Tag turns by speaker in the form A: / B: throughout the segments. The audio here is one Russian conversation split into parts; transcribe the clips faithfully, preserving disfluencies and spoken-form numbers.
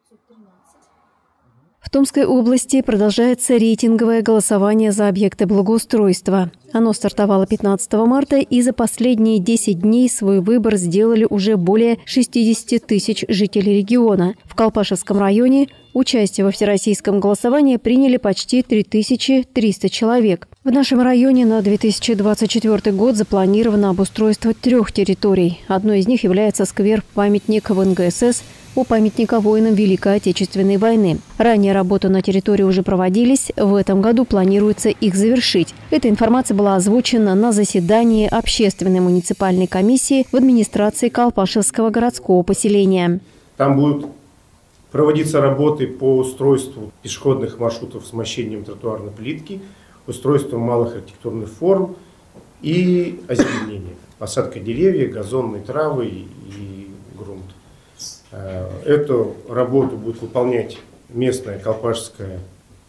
A: В Томской области продолжается рейтинговое голосование за объекты благоустройства. Оно стартовало пятнадцатого марта, и за последние десять дней свой выбор сделали уже более шестидесяти тысяч жителей региона. В Колпашевском районе участие во всероссийском голосовании приняли почти три тысячи триста человек. В нашем районе на две тысячи двадцать четвёртый год запланировано обустройство трех территорий. Одной из них является сквер-памятник в эн гэ эс эс у памятника воинам Великой Отечественной войны. Ранее работы на территории уже проводились, в этом году планируется их завершить. Эта информация была озвучена на заседании общественной муниципальной комиссии в администрации Колпашевского городского поселения.
B: Там будут проводиться работы по устройству пешеходных маршрутов с мощением тротуарной плитки, устройству малых архитектурных форм и озеленения. Посадка деревьев, газонной травы и грунт. Эту работу будет выполнять местная колпашская,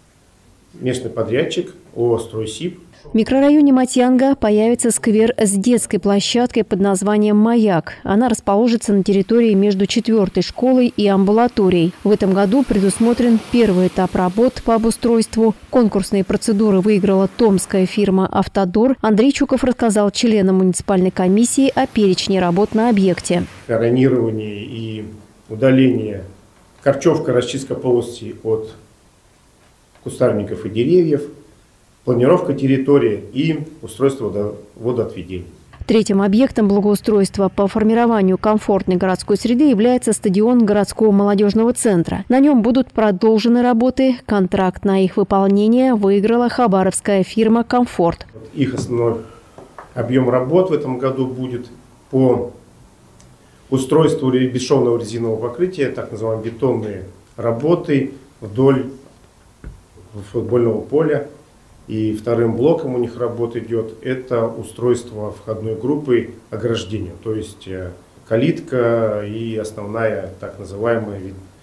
B: местный подрядчик ООО «Стройсиб».
A: В микрорайоне Матьянга появится сквер с детской площадкой под названием «Маяк». Она расположится на территории между четвёртой школой и амбулаторией. В этом году предусмотрен первый этап работ по обустройству. Конкурсные процедуры выиграла томская фирма «Автодор». Андрей Чуков рассказал членам муниципальной комиссии о перечне работ на объекте.
B: Коронирование и удаление, корчевка, расчистка полости от кустарников и деревьев, планировка территории и устройство водоотведения.
A: Третьим объектом благоустройства по формированию комфортной городской среды является стадион городского молодежного центра. На нем будут продолжены работы. Контракт на их выполнение выиграла хабаровская фирма «Комфорт».
B: Их основной объем работ в этом году будет по устройству бесшовного резинового покрытия, так называемые бетонные работы вдоль футбольного поля. И вторым блоком у них работа идет – это устройство входной группы ограждения, то есть калитка и основная так называемая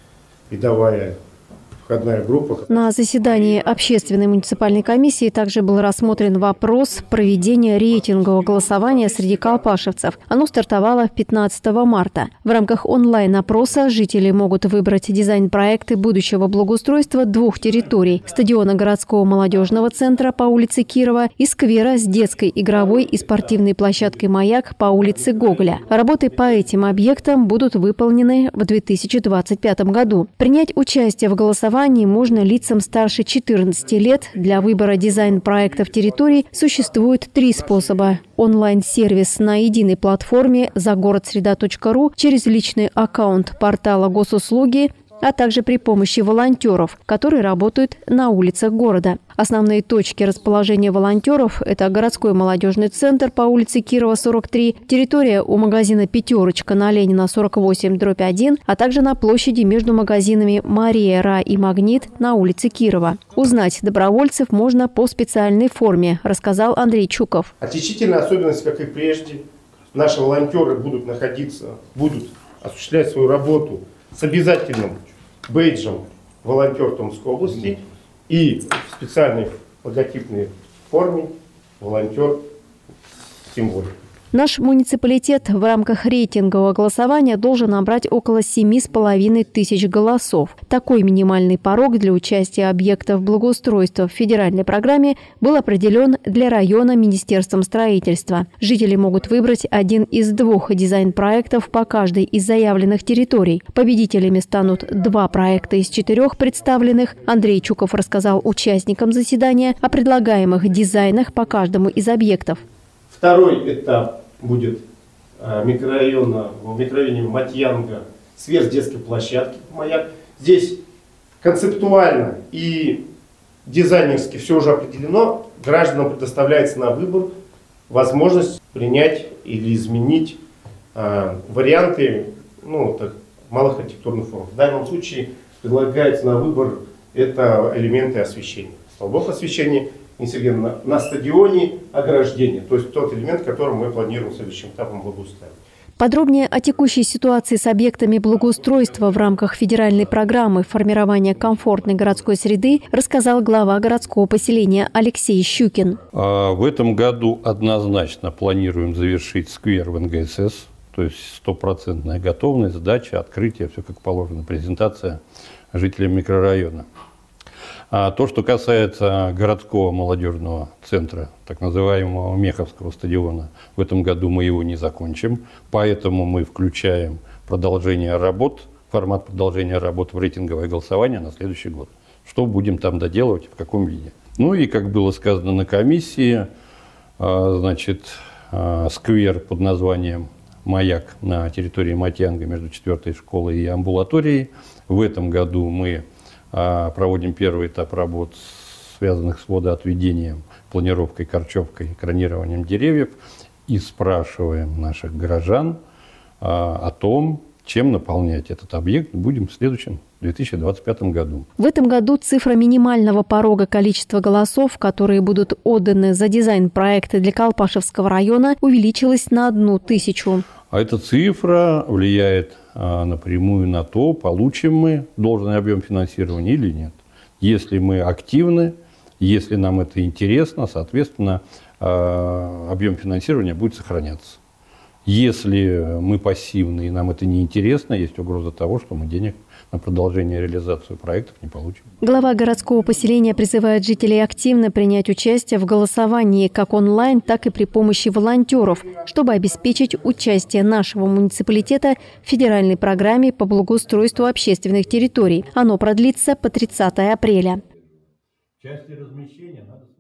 B: видовая входная группа.
A: На заседании общественной муниципальной комиссии также был рассмотрен вопрос проведения рейтингового голосования среди колпашевцев. Оно стартовало пятнадцатого марта. В рамках онлайн-опроса жители могут выбрать дизайн-проекты будущего благоустройства двух территорий – стадиона городского молодежного центра по улице Кирова и сквера с детской игровой и спортивной площадкой «Маяк» по улице Гоголя. Работы по этим объектам будут выполнены в две тысячи двадцать пятом году. Принять участие в голосовании можно лицам старше четырнадцати лет. Для выбора дизайн-проектов территорий существует три способа. Онлайн-сервис на единой платформе загородсреда точка ру через личный аккаунт портала госуслуги, а также при помощи волонтеров, которые работают на улицах города. Основные точки расположения волонтеров – это городской молодежный центр по улице Кирова, сорок три, территория у магазина «Пятерочка» на Ленина, сорок восемь, дробь один, а также на площади между магазинами «Мария», «Ра» и «Магнит» на улице Кирова. Узнать добровольцев можно по специальной форме, рассказал Андрей Чуков.
B: Отличительная особенность, как и прежде, наши волонтеры будут находиться, будут осуществлять свою работу с обязательным бейджем «Волонтер Томской области» и в специальной логотипной форме «Волонтер символик».
A: Наш муниципалитет в рамках рейтингового голосования должен набрать около семи с половиной тысяч голосов. Такой минимальный порог для участия объектов благоустройства в федеральной программе был определен для района Министерством строительства. Жители могут выбрать один из двух дизайн-проектов по каждой из заявленных территорий. Победителями станут два проекта из четырех представленных. Андрей Чуков рассказал участникам заседания о предлагаемых дизайнах по каждому из объектов.
B: Второй этап будет микрорайона, в микрорайоне Матьянга, сверх детской площадки «Маяк». Здесь концептуально и дизайнерски все уже определено. Гражданам предоставляется на выбор возможность принять или изменить э, варианты ну, так, малых архитектурных форм. В данном случае предлагается на выбор это элементы освещения. Столбов освещения, На, на стадионе ограждение, то есть тот элемент, который мы планируем следующим этапом благоустроить.
A: Подробнее о текущей ситуации с объектами благоустройства в рамках федеральной программы формирования комфортной городской среды рассказал глава городского поселения Алексей Щукин.
C: В этом году однозначно планируем завершить сквер в эн гэ эс эс, То есть стопроцентная готовность, сдача, открытие, все как положено, презентация жителям микрорайона. А то, что касается городского молодежного центра, так называемого Меховского стадиона, в этом году мы его не закончим, поэтому мы включаем продолжение работ, формат продолжения работ в рейтинговое голосование на следующий год. Что будем там доделывать и в каком виде. Ну и, как было сказано на комиссии, значит, сквер под названием «Маяк» на территории Матьянга между четвёртой школой и амбулаторией. В этом году мы проводим первый этап работ, связанных с водоотведением, планировкой, корчевкой, экранированием деревьев, и спрашиваем наших горожан о том, чем наполнять этот объект будем в следующем две тысячи двадцать пятом году.
A: В этом году цифра минимального порога количества голосов, которые будут отданы за дизайн проекта для Колпашевского района, увеличилась на одну тысячу.
C: А эта цифра влияет а, напрямую на то, получим мы должный объем финансирования или нет. Если мы активны, если нам это интересно, соответственно, а, объем финансирования будет сохраняться. Если мы пассивны и нам это не интересно, есть угроза того, что мы денег на продолжение реализацию проектов не получим.
A: Глава городского поселения призывает жителей активно принять участие в голосовании как онлайн, так и при помощи волонтеров, чтобы обеспечить участие нашего муниципалитета в федеральной программе по благоустройству общественных территорий. Оно продлится по тридцатое апреля.
C: Части размещения надо